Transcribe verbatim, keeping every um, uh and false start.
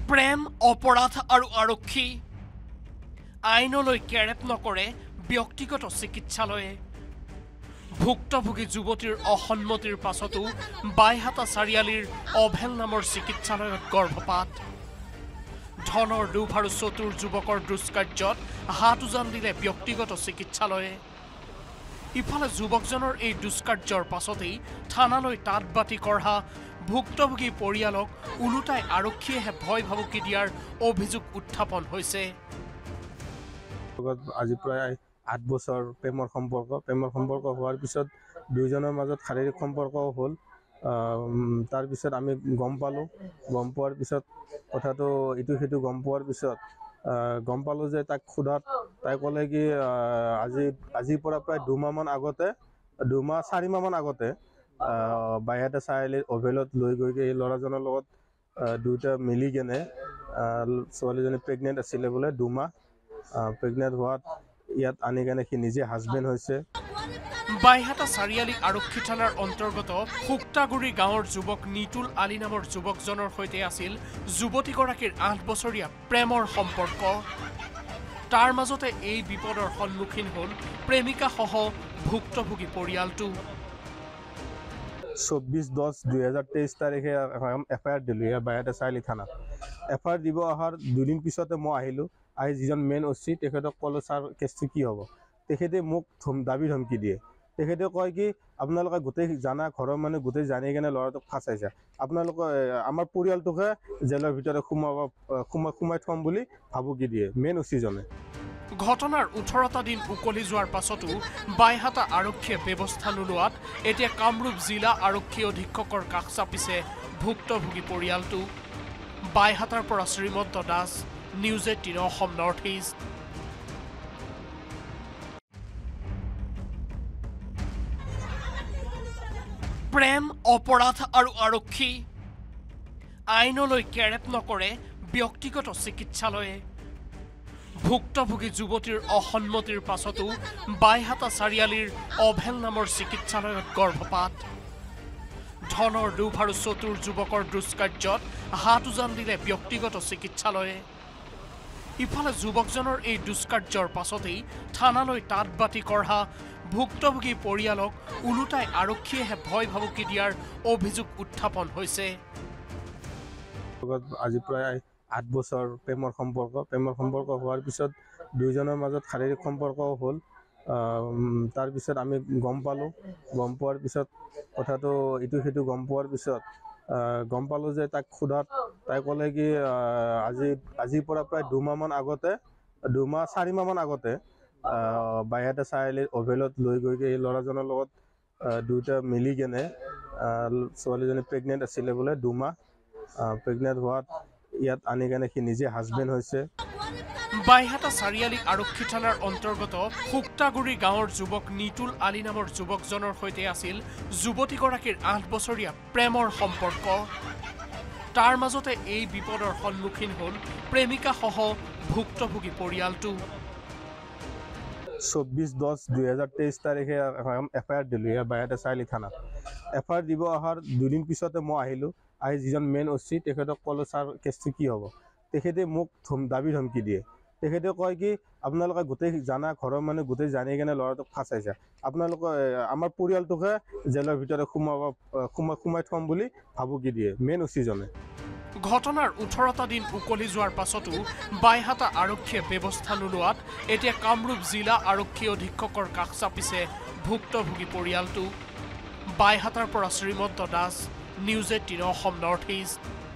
প্ৰেম অপৰাধ আৰু আৰক্ষী আইনলৈ কেৰেপ নকৰে ব্যক্তিগত চিকিৎসালয়ে ভুক্তভোগী যুৱতীৰ অসন্মতিৰ পাছতো বাইহাটা চাৰিয়ালিৰ অভেল নামৰ চিকিৎসালয়ত গৰ্ভপাত ধনৰ লোভ আৰু চতুৰ যুৱকৰ দুষ্কাৰ্যত হাত উজান দিলে ব্যক্তিগত চিকিৎসালয়ে ইফালে যুৱকজনৰ এই দুষ্কাৰ্যৰ পাছতেই থানালৈ তাত বাতি কঢ়া ভুক্তভোগী পৰিয়ালক উলুটাই আৰক্ষীয়েহে ভয় ভাবুকি দিয়াৰ অভিযোগ উত্থাপন হৈছে আজি প্ৰায় আঠ বছৰ প্ৰেমৰ সম্পৰ্ক প্ৰেমৰ সম্পৰ্ক হোৱাৰ পিছত দুইজনৰ মাজত শাৰীৰিক সম্পৰ্কও হ'ল তাৰ পিছত আমি গম পালোঁ গম পোৱাৰ পিছত কথাটো ইটো সিটো গম পোৱাৰ পিছত গম পালোঁ যে তাক সোধাত তাই ক'লে কি আজি আজিৰ পৰা প্ৰায় দুমাহমান আগতে দুমাহ চাৰি মাহমান আগতে বাইহাটা চাৰিআলিৰ অভেলত লৈ গৈ এই ল'ৰাজনৰ লগত দুটা মিলি কেনে ছোৱালীজনী প্ৰেগনেণ্ট আছিলে বোলে দুমাহ প্ৰেগনেণ্ট হোৱাত ইয়াত আনি কেনে সি নিজে হাজবেণ্ড হৈছে বাইহাটা চাৰিয়ালি আৰক্ষী থানাৰ অন্তৰ্গত শুক্তাগুৰি গাঁৱৰ যুৱক নিতুল আলী নামৰ যুৱকজনৰ সৈতে আছিল যুৱতীগৰাকীৰ আঠ বছৰীয়া প্ৰেমৰ সম্পৰ্ক তাৰ মাজতে এই বিপদৰ সন্মুখীন হ'ল প্ৰেমিকাসহ ভুক্তভোগী পৰিয়ালটো চৌব্বিছ দহ দুই হাজাৰ তেইছ তাৰিখে এফ আই আৰ দিলোঁ ইয়াৰ বাইহাটা চাৰিআলি থানাত এফ আই আৰ দিব অহাৰ দুদিন পিছতে মই আহিলোঁ আহি যিজন মেইন অচি তেখেতক ক'লোঁ ছাৰ কেছটো কি হ'ব তেখেতে মোক দাবী ধমকি দিয়ে তেখেতে কয় কি আপোনালোকে গোটেই জানা ঘৰৰ মানুহ গোটেই জানি কেনে ল'ৰাটোক ফাঁচাইছে আপোনালোকে আমাৰ পৰিয়ালটোকে জেলৰ ভিতৰত সোমাব সোমাই সোমাই থ'ম বুলি ভাবুকি দিয়ে মেইন অচিজনে ঘটনাৰ ওঠৰটা দিন উকলি যোৱাৰ পাছতো বাইহাটা আৰক্ষীয়ে ব্যৱস্থা নোলোৱাত এতিয়া কামৰূপ জিলা আৰক্ষী অধীক্ষকৰ কাষ চাপিছে ভুক্তভোগী পৰিয়ালটো বাইহাটাৰ পৰা Srimanta Das news eighteen Assam north east প্ৰেম অপৰাধ আৰু আৰক্ষী আইনলৈ কেৰেপ নকৰে ব্যক্তিগত চিকিৎসালয়ে ভুক্তভোগী যুৱতীৰ অসন্মতিৰ পাছতো বাইহাটা চাৰিয়ালিৰ অভেল নামৰ চিকিৎসালয়ত গৰ্ভপাত ধনৰ লোভ আৰু চতুৰ যুৱকৰ দুষ্কাৰ্যত হাত উজান দিলে ব্যক্তিগত চিকিৎসালয়ে ইফালে যুৱকজনৰ এই দুষ্কাৰ্যৰ পাছতেই থানালৈ তাত বাতি কঢ়া ভুক্তভোগী পৰিয়ালক উলুটাই আৰক্ষীয়েহে ভয় ভাবুকি দিয়াৰ অভিযোগ উত্থাপন হৈছে আজি প্ৰায় আঠ বছৰ প্ৰেমৰ সম্পৰ্ক প্ৰেমৰ সম্পৰ্ক হোৱাৰ পিছত দুইজনৰ মাজত শাৰীৰিক সম্পৰ্কও হ'ল তাৰ পিছত আমি গম পালোঁ গম পোৱাৰ পিছত কথাটো ইটো সিটো গম পোৱাৰ পিছত গম পালোঁ যে তাক সোধাত তাই ক'লে কি আজি আজিৰ পৰা প্ৰায় দুমাহমান আগতে দুমাহ চাৰি মাহমান আগতে বাইহাটা চাৰিআলিৰ অভেলত লৈ গৈ এই ল'ৰাজনৰ লগত দুটা মিলি কেনে ছোৱালীজনী প্ৰেগনেণ্ট আছিলে বোলে দুমাহ প্ৰেগনেণ্ট হোৱাত ইয়াত আনি কেনে সি নিজে হাজবেণ্ড হৈছে বাইহাটা চাৰিয়ালি আৰক্ষী থানাৰ অন্তৰ্গত শুক্তাগুৰি গাঁৱৰ যুৱক নিতুল আলী নামৰ যুৱকজনৰ সৈতে আছিল যুৱতীগৰাকীৰ আঠ বছৰীয়া প্ৰেমৰ সম্পৰ্ক তাৰ মাজতে এই বিপদৰ সন্মুখীন হ'ল প্ৰেমিকাসহ ভুক্তভোগী পৰিয়ালটো চৌব্বিছ দহ দুই হাজাৰ তেইছ তাৰিখে এফ আই আৰ দিলোঁ ইয়াৰ বাইহাটা চাৰিআলি থানাত এফ আই আৰ দিব অহাৰ দুদিন পিছতে মই আহিলোঁ আহি যিজন মেইন অচি তেখেতক ক'লোঁ ছাৰ কেছটো কি হ'ব তেখেতে মোক দাবী ধমকি দিয়ে তেখেতে কয় কি আপোনালোকে গোটেই জানা ঘৰৰ মানুহ গোটেই জানি কেনে ল'ৰাটোক ফাঁচাইছে আপোনালোকে আমাৰ পৰিয়ালটোকে জেলৰ ভিতৰত সোমাব সোমাই সোমাই থ'ম বুলি ভাবুকি দিয়ে মেইন অচিজনে ঘটনাৰ ওঠৰটা দিন উকলি যোৱাৰ পাছতো বাইহাটা আৰক্ষীয়ে ব্যৱস্থা নোলোৱাত এতিয়া কামৰূপ জিলা আৰক্ষী অধীক্ষকৰ কাষ চাপিছে ভুক্তভোগী পৰিয়ালটো বাইহাটাৰ পৰা Srimanta Das news eighteen Assam north east